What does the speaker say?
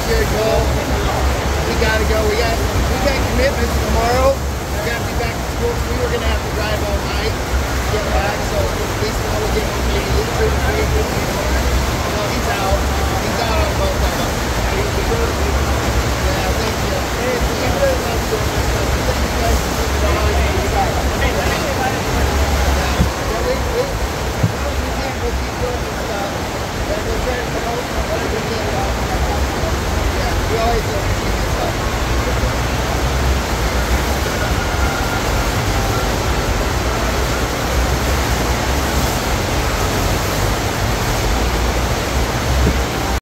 good, Cole. We gotta go. We got commitments tomorrow. We gotta be back to school. So we were gonna have to drive all night to get back. So at least now we're getting to no, he's out. He's out on both of them. Yeah, thank you. Hey, we really love doing this stuff. Thank you guys for